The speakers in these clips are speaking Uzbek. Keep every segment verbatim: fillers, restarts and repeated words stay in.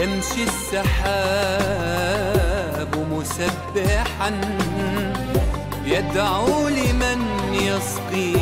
يمشي السحاب مسبحا يدعو لمن يسقي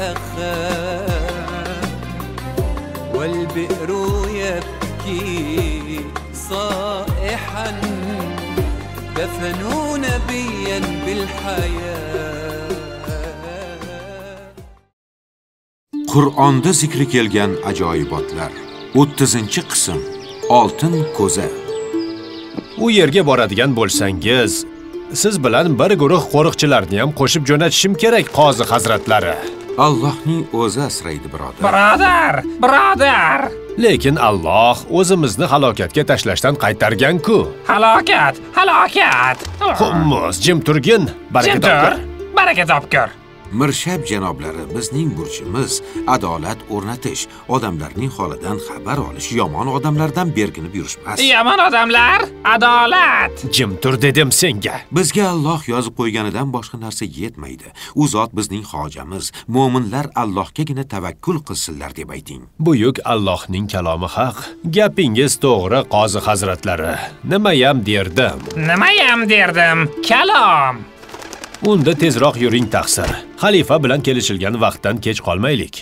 أخاه والبئر يبكي صائحا دفنوا نبيا بالحياة. Qur'onda zikri kelgan ajoyibotlar. o'ttizinchi qism. Oltin ko'za. U yerga boradigan bo'lsangiz, siz bilan bir guruh qo'riqchilarni ham qo'shib jo'natishim kerak, qozi hazratlari. Allohning o'zi asraydi, birodar. Birodar, birodar. Lekin Alloh o'zimizni halokatga tashlashdan qaytargan-ku. Halokat, halokat. Xummus, jim turgin, baraka topgur. Baraka topgur. Mirshab janoblari, bizning burchimiz adolat o'rnatish, odamlarning holidan xabar olish, yomon odamlardan berkinib yurishmas. Yomon odamlar, adolat. Jim tur dedim senga. Bizga Alloh yozib qo'yganidan boshqa narsa yetmaydi. U zot bizning hojamiz. Mo'minlar Allohgagina tavakkul qilsinlar deb ayting. Buyuk Allohning kalomi haq. Gapingiz to'g'ri, qozi hazratlari. Nimayam derdim. Nimayam derdim. Kalom. Unda tezroq yuring taqsir. Xalifa bilan kelishilgan vaqtdan kech qolmaylik.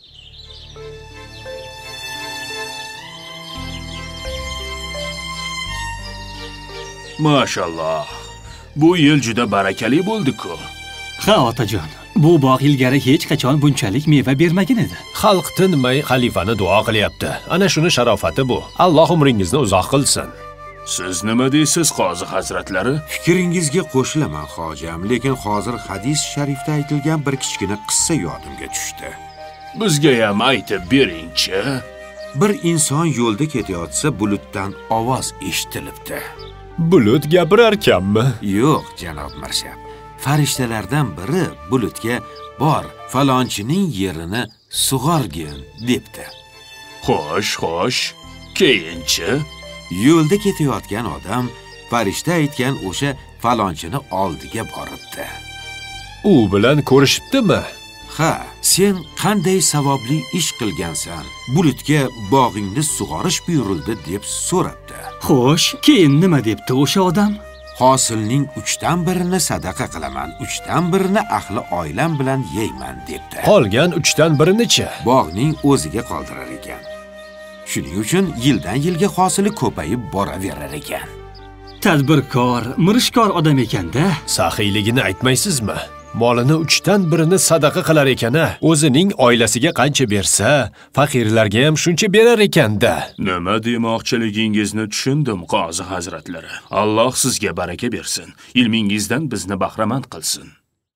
Mashalloh. Bu yil juda barakali bo'ldi-ku. Ha, otajon. Bu bog' ilgari hech qachon bunchalik meva bermagan edi. Xalq tinmay xalifani duo qilyapti. Ana shuni sharofati bu. Alloh umringizni uzoq qilsin. Siz nima deysiz, qozi hazratlari? Fikringizga qo'shilaman, hojam, lekin hozir hadis sharifda aytilgan bir kichkina qissa yodimga tushdi. Bizga ham aytib bering-chi. Bir inson yo'lda ketayotsa, bulutdan ovoz eshitilibdi. Bulut gapirarkanmi? Yo'q, janob Mirshab. Farishtalardan biri bulutga "Bor, falonchining yerini sug'orgin" debdi. Xo'sh, xo'sh. Keyinchi yo'lda ketayotgan odam farishta aytgan o'sha falonchini oldiga boribdi. U bilan ko'rishibdimi? Ha, sen qanday savobli ish qilgansan? Bulutga bog'ingni sug'orish buyurildi deb so'rabdi. Xo'sh, keyin nima debdi o'sha odam? Hosilning uchdan birini sadaqa qilaman, uchdan birini ahli oilam bilan yeyman debdi. Qolgan uchdan birini-chi? Bog'ning o'ziga qoldirar ekan. Shuning uchun yildan yilga hosili ko'payib boraverar ekan. Tadbirkor, mirishkor odam ekanda. Saxiyligini aytmaysizmi? Molini uchdan birini sadaqa qilar ekan-a, o'zining oilasiga qancha bersa, faqirlarga ham shuncha berar ekanda. Nima demoqchiligingizni tushundim, qozi hazratlari. Alloh sizga baraka bersin, ilmingizdan bizni bahramand qilsin.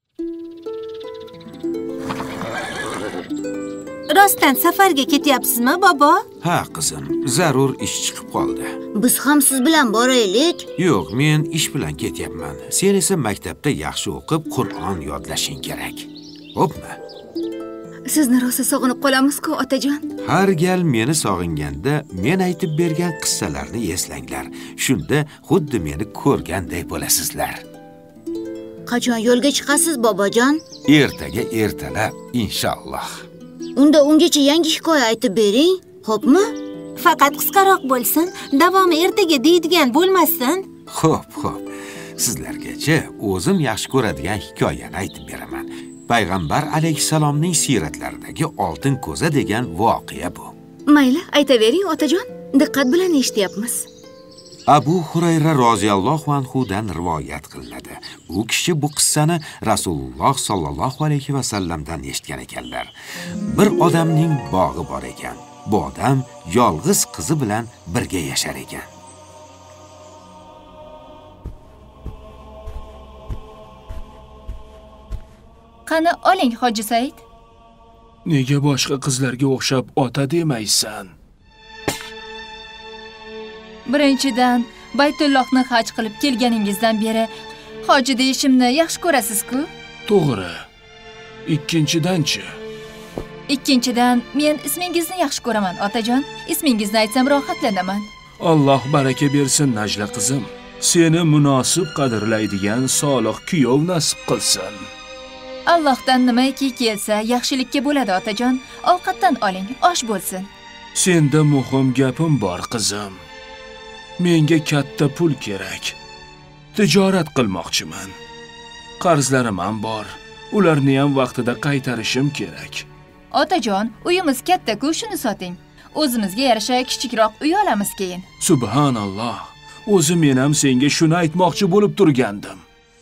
Rostdan safarga ketyapsizmi, bobo? Ha, qizim, zarur ish chiqib qoldi. Biz ham siz bilan boraylik. Yo'q, men ish bilan ketyapman. Sen esa maktabda yaxshi o'qib, Qur'on yodlashing kerak. Xo'pmi? Sizni rosa sog'inib qolamiz-ku, otajon. Har gal meni sog'inganda men aytib bergan qissalarni eslanglar. Shunda xuddi meni ko'rganday bo'lasizlar. Qachon yo'lga chiqasiz, bobojon? Ertaga ertalab, inshaalloh. Unda ungacha yangi hikoya aytib bering, xo'pmi? Faqat qisqaroq bo'lsin, davomi ertaga deydigan bo'lmasin. Xo'p, xo'p. Sizlargacha o'zim yaxshi ko'radigan hikoyani aytib beraman. Payg'ambar alayhisalomning siratlaridagi oltin ko'za degan voqea bu. Mayli, aytavering, otajon. Diqqat bilan eshityapmiz. Abu Hurayra roziyallohu anhu dan rivoyat qilinadi. U kishi bu qissani Rasululloh sallallohu alayhi va sallamdan eshitgan ekanlar. Bir odamning bog'i bor ekan. Bu odam yolg'iz qizi bilan birga yashar ekan. Qani oling, Hoji Said. Nega boshqa qizlarga o'xshab ota demaysan? Birinchidan, Baytullohni haj qilib kelganingizdan beri hoji deyishimni yaxshi ko'rasiz-ku? To'g'ri. Ikkinchidan-chi? Ikkinchidan, men ismingizni yaxshi ko'raman, otajon. Ismingizni aytsam rohatlanaman. Alloh baraka bersin, Najla qizim. Seni munosib qadrlaydigan solih kuyov nasib qilsin. Allohdan nimaki kelsa, yaxshilikka bo'ladi, otajon. Ovqatdan oling, osh bo'lsin. Senda muhim gapim bor, qizim. menga katta pul kerak. Tijorat qilmoqchiman. Qarzlarim ham bor. Ularni ham vaqtida qaytarishim kerak. Otajon, uyimiz katta-ku, shuni soting. O'zimizga yarasha kichikroq uy olamiz keyin. Subhanalloh. O'zi men ham senga shuni aytmoqchi bo'lib turgandim.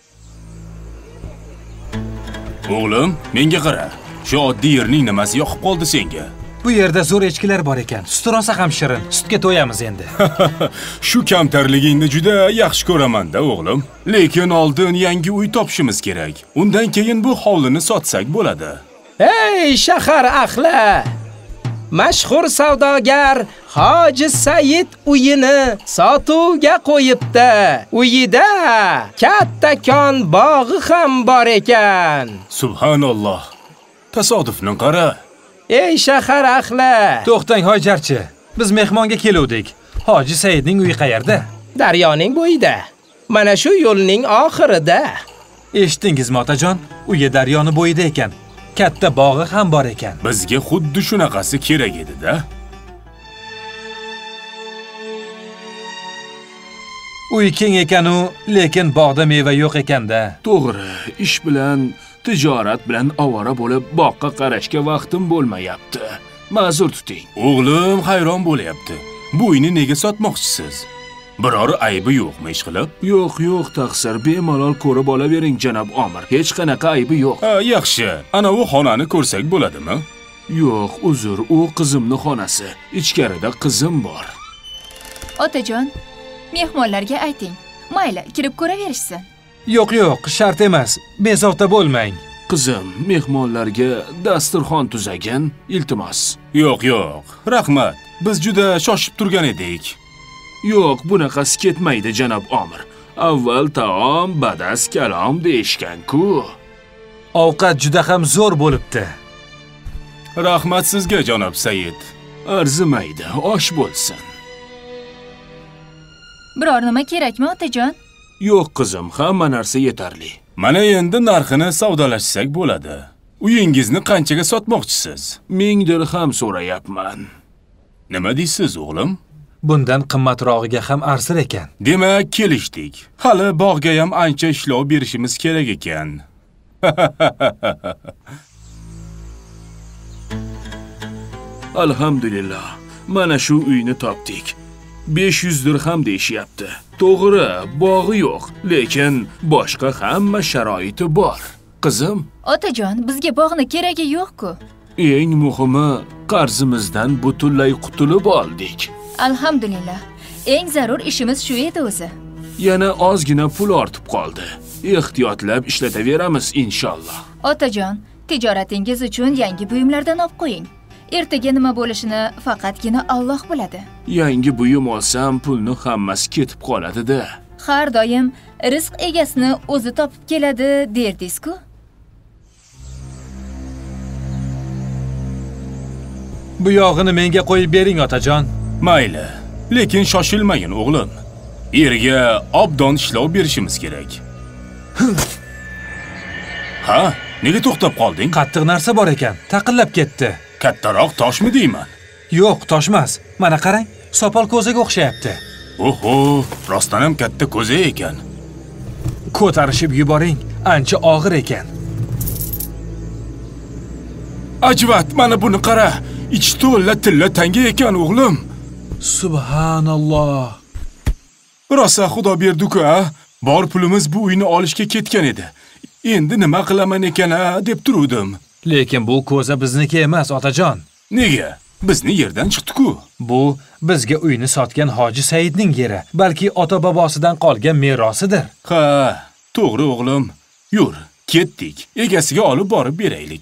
O'g'lim, menga qara. Shu oddiy yerning nimasi yoqib qoldi senga? Bu yerda zo'r echkilar bor ekan. Sut rosa ham shirin. Sutga to'yamiz endi. Shu kamtarligingni juda yaxshi ko'raman-da, o'g'lim. Lekin oldin yangi uy topishimiz kerak. Undan keyin bu hovlini sotsak bo'ladi. Ey shahar ahli! Mashhur savdogar Hoji Said uyini sotuvga qo'yibdi. Uyida kattakon bog'i ham bor ekan. Subhanalloh. Tasodifni qara. Ey shahar ahli! To'xtang hojarchi. Biz mehmonga keluvdik. Hoji Saidning uyi qayerda? Daryoning bo'yida. Mana shu yo'lning oxirida. Eshitdingizmi otajon? Uyi daryoni bo'yida ekan. Katta bog'i ham bor ekan. Bizga xuddi shunaqasi kerak edi-da. Uy keng ekan-u, lekin bog'da meva yo'q ekanda. To'g'ri, ish bilan, tijorat bilan ovora bo'lib, boqqa qarashga vaqtim bo'lmayapti. Ma'zur tuting. O'g'lim hayron bo'lyapti. Bu uyni nega sotmoqchisiz? Biror aybi yo'qmi ish qilib? Yo'q, yo'q, taqsir, bemalol ko'rib olavering, janob Omir. Hech qanaqa aybi yo'q. Ha, yaxshi. Ana u xonani ko'rsak bo'ladimi? Yo'q, uzr, u qizimning xonasi. Ichkarida qizim bor. Otajon, mehmonlarga ayting. Mayli, kirib ko'raverishsin. Yo'q, yo'q, shart emas. Bezovta bo'lmang. Qizim, mehmonlarga dasturxon tuzagin, iltimos. Yo'q, yo'q. Rahmat. Biz juda shoshib turgan edik. Yo'q, bunaqasi ketmaydi, janob Omir. Avval taom, badas kalom deyishgan-ku. Ovqat juda ham zo'r bo'libdi. Rahmat sizga, janob Said. Arzimaydi, osh bo'lsin. Biror nima kerakmi, otajon? Yo'q, qizim, hamma narsa yetarli. Mana endi narxini savdolashsak bo'ladi. Uyingizni qanchaga sotmoqchisiz? ming dirham so'rayapman. Nima deysiz, o'g'lim? Bundan qimmatrog'iga ham arzir ekan. Demak, kelishdik. Hali bog'ga ham ancha ishlov berishimiz kerak ekan. Alhamdulillah. Mana shu uyni topdik. besh yuz dirham deyishyapti. To'g'ri, bog'i yo'q, lekin boshqa hamma sharoiti bor. Qizim, Otajon, bizga bog'ni keragi yo'q-ku. Eng muhimi, qarzimizdan butunlay qutulib oldik. Alhamdulillah. Eng zarur ishimiz shu edi o'zi. Yana ozgina pul ortib qoldi. Ehtiyotlab ishlataveramiz inshaalloh. Otajon, tijoratingiz uchun yangi buyumlardan olib qo'ying. Ertaga nima bo'lishini faqatgina Alloh biladi. Yangi buyum olsam, pulni hammasi ketib qoladi-da. Har doim rizq egasini o'zi topib keladi, derdingiz-ku. Bu yog'ini menga qo'yib bering, otajon. Mayli, lekin shoshilmagin, o'g'lim. Yerga obdon ishlov berishimiz kerak. Ha, nega to'xtab qolding? Qattiq narsa bor ekan, taqillab ketdi. Kattaroq toshmi deyman? Yo'q, toshmas. Mana qarang, sopol ko'zaga o'xshayapti. Oho, rostdan ham katta ko'za ekan. Ko'tarishib yuboring, ancha og'ir ekan. Ajvat, mana buni qara. Ichi to'la tilla tanga ekan, o'g'lim. Subhanalloh. Rosa xudo berdi-ku, ha? Bor pulimiz bu uyni olishga ketgan edi. Endi nima qilaman ekan-a deb turdim. Lekin bu ko'za bizniki emas, otajon. Nega? Bizni yerdan chiqdi-ku. Bu bizga uyni sotgan Hoji Saidning yeri, balki ota-bobosidan qolgan merosidir. Ha, to'g'ri o'g'lim. Yur, ketdik. Egasiga olib borib beraylik.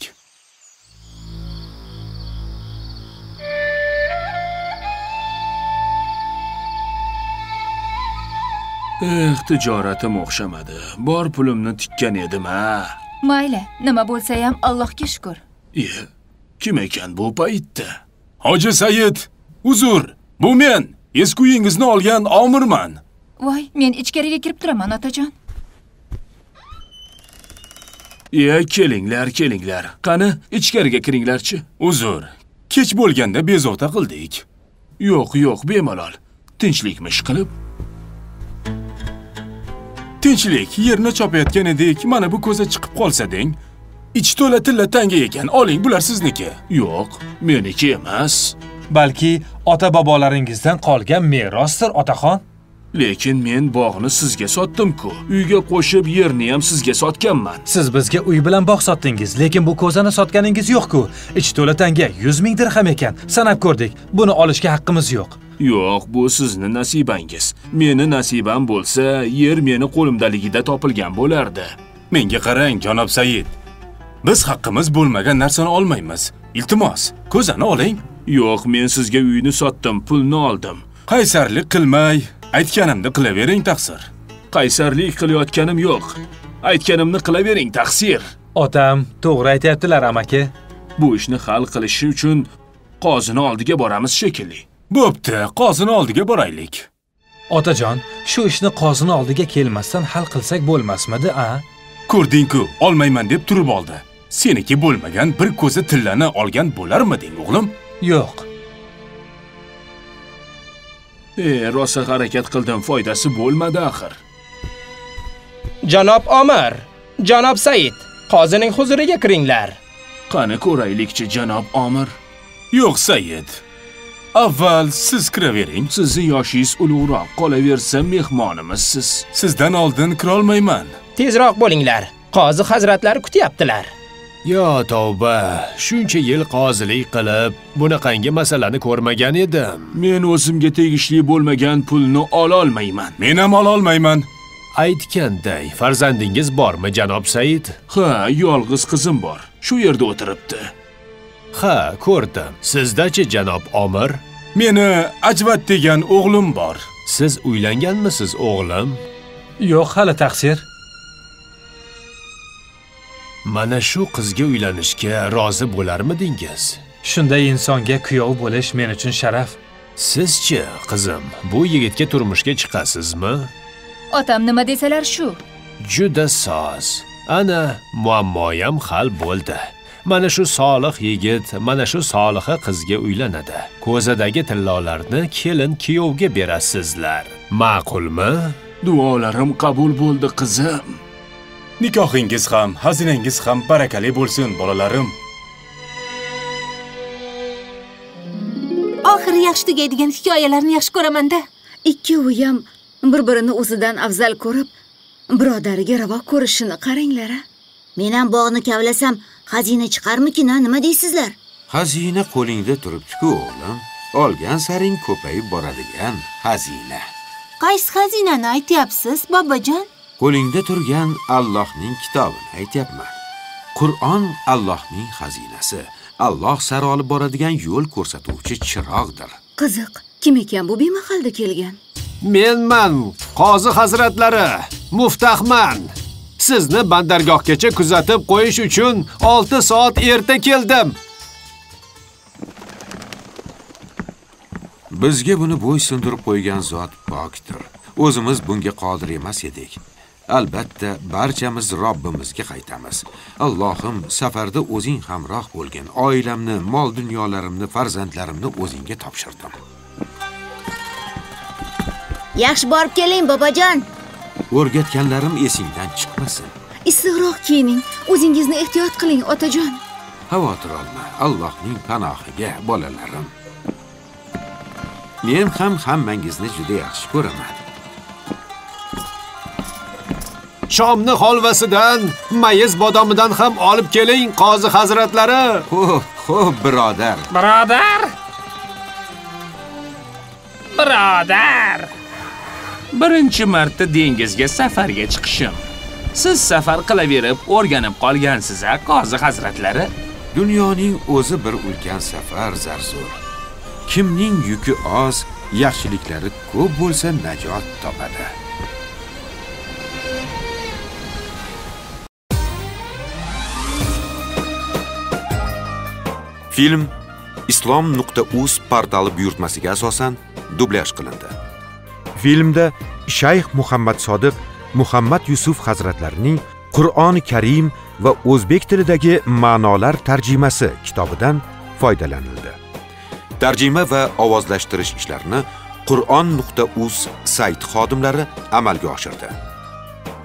Eh, tijoratim o'xshamadi. Bor pulimni tikkan edim-a. Mayli, nima bo'lsa ham Allohga shukr. E, kim ekan bu paytda? Hoji Said, uzr. Bu men, eski uyingizni olgan Omirman. Voy, men ichkariga kirib turaman, otajon. E, kelinglar, kelinglar. Qani, ichkariga kiringlarchi. Uzr. Kech bo'lganda bezovta qildik. Yo'q, yo'q, bemalol. Tinchlikmish qilib Tinchlik, yerni chopayotgan edik, mana bu ko'za chiqib qolsa deng. Ich to'la tilla tanga ekan, oling, bular sizniki. Yo'q, meniki emas. Balki ota-bobolaringizdan qolgan merosdir, otaxon. Lekin men bog'ni sizga sotdim-ku. Uyga qo'shib yerni ham sizga sotganman. Siz bizga uy bilan bog' sotdingiz, lekin bu ko'zani sotganingiz yo'q-ku. Ich to'la tanga yuz ming dirham ekan. Sanab ko'rdik. Buni olishga haqqimiz yo'q. Yo'q, bu sizni nasibangiz. Meni nasibam bo'lsa, yer meni qo'limdaligida topilgan bo'lardi. Menga qarang, janob Said. Biz haqqimiz bo'lmagan narsani olmaymiz. Iltimos, ko'zani oling. Yo'q, men sizga uyni sotdim, pulni oldim. Qaysarlik qilmay, aytganimni qilavering taqsir. Qaysarlik qilayotganim yo'q. Aytganimni qilavering taqsir. Otam, to'g'ri aytayaptilar, amaki. Bu ishni hal qilish uchun qozini oldiga boramiz shekilli. Bo'pti, qozini oldiga boraylik. Otajon, shu ishni qozini oldiga kelmasdan hal qilsak bo'lmasmidi, a? Ko'rding-ku, olmayman deb turib oldi. Seniki bo'lmagan bir ko'za tillani olgan bo'larmiding, o'g'lim? Yo'q. E, rosa harakat qildim, foydasi bo'lmadi axir. Janob Omar, janob Said, qozining huzuriga kiringlar. Qani ko'raylikchi, janob Omar. Yo'q, Said. Avval siz kiravering. Sizni yoshingiz ulug'roq, qolaversa mehmonimizsiz. Sizdan oldin kira olmayman. Tezroq bo'linglar. Qozi hazratlari kutyaptilar. Yo tavba, shuncha yil qozilik qilib, bunaqangi masalani ko'rmagan edim. Men o'zimga tegishli bo'lmagan pulni ola olmayman. Men ham ola olmayman. Aytganday, farzandingiz bormi, janob Said? Ha, yolg'iz qizim bor. Shu yerda o'tiribdi. Ha, ko'rdim. Sizda-chi, janob Omir? Meni Ajvat degan o'g'lim bor. Siz uylanganmisiz, o'g'lim? Yo'q, hali taqsir. Mana shu qizga uylanishga rozi bo'larmidingiz? Shunday insonga kuyov bo'lish men uchun sharaf. Sizchi, qizim, bu yigitga turmushga chiqasizmi? Otam nima desalar shu. Juda soz. Ana, muammoyam hal bo'ldi. Mana shu solih yigit, mana shu soliha qizga uylanadi. Ko'zadagi tillolarni kelin kuyovga berasizlar. Ma'qulmi? Duolarim qabul bo'ldi, qizim. Nikohingiz ham, xazinangiz ham barakali bo'lsin, bolalarim. Oxiri yaxshi tugaydigan hikoyalarni yaxshi ko'raman-da. Ikkovi ham bir-birini o'zidan afzal ko'rib, birodariga ravo ko'rishini qaranglar-a. Men ham bog'ni kavlasam, xazina chiqarmikin, nima deysizlar? Xazina qo'lingda turibdi-ku, o'g'lim. Olgan saring ko'payib boradigan xazina. Qaysi xazinani aytyapsiz, bobojon? Qo'lingda turgan Allohning kitobini aytyapman. Qur'on Allohning xazinasi. Alloh sari olib boradigan yo'l ko'rsatuvchi chirog'dir. Qiziq, kim ekan bu bemahalda kelgan? Menman, qozi hazratlari, muftahman. Sizni bandargohgacha kuzatib qo'yish uchun olti soat erta keldim. Bizga buni bo'ysundirib qo'ygan zot pokdir. O'zimiz bunga qodir emas edik. Albatta, barchamiz Robbimizga qaytamiz. Allohim, safarda o'zing hamroh bo'lgin. Oilamni, mol-dunyolarimni, farzandlarimni o'zingga topshirdim. Yaxshi borib keling, bobojon. O'rgatganlarim esingdan chiqmasin. Issiqroq kiyining, o'zingizni ehtiyot qiling, otajon. Xavotir olma, Allohning panohiga, bolalarim. Men ham hammangizni juda yaxshi ko'raman. Shomni holvasidan, mayiz bodomidan ham olib keling, qozi hazratlari. Xo'p, xo'p, birodar. Birodar? Birodar. Birinchi marta dengizga safarga chiqishim. Siz safar qilaverib o'rganib qolgansiz-a, qozi hazratlari? Dunyoning o'zi bir ulkan safar, Zarzur. Kimning yuki oz, yaxshiliklari ko'p bo'lsa najot topadi. Film islom nuqta uz portali buyurtmasiga asosan dublyaj qilindi. Filmda Shayx Muhammad Sodiq Muhammad Yusuf hazratlarining Qur'oni Karim va o'zbek tilidagi ma'nolar tarjimasi kitobidan foydalanildi. Tarjima va ovozlashtirish ishlarini Qur'on nuqta uz sayt xodimlari amalga oshirdi.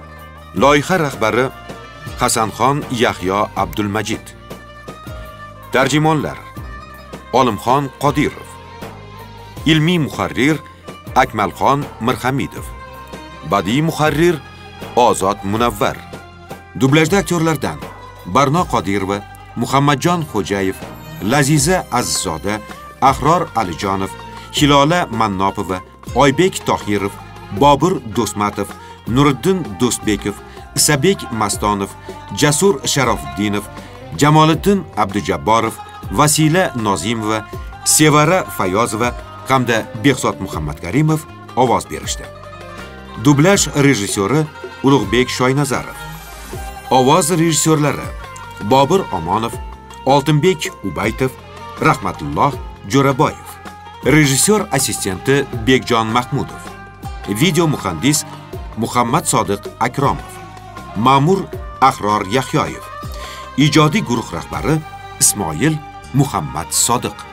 Loyiha rahbari Hasanxon Yahyo Abdulmajid. Tarjimonlar Olimxon Qodirov. Ilmiy muharrir Akmalxon Mirhamidov. Badiiy muharrir Ozod Munavvar. Dublajda aktyorlardan Barno Qodirova, Muhammadjon Xo'jayev, Laziza Azizzoda, Ahror Alijonov, Hilola Mannopova, Oybek Tohirov, Bobur Do'smatov, Nuriddin Do'stbekov, Isabek Mastonov, Jasur Sharofiddinov, Jamoliddin Abdujabborov, Vasila Nozimova, Sevara Fayozova hamda Behzod Muhammadkarimov ovoz berishdi. Dublaj rejissyori Ulug'bek Shoynazarov. Ovoz rejissyorlari Bobur Omonov, Oltinbek Ubaytov, Rahmatulloh Jo'raboyev. Rejissyor assistenti Bekjon Mahmudov. Video muhandis Muhammad Sodiq Akromov. Ma'mur Ahror Yahyoyev. Ijodiy guruh rahbari Ismoil Muhammad Sodiq.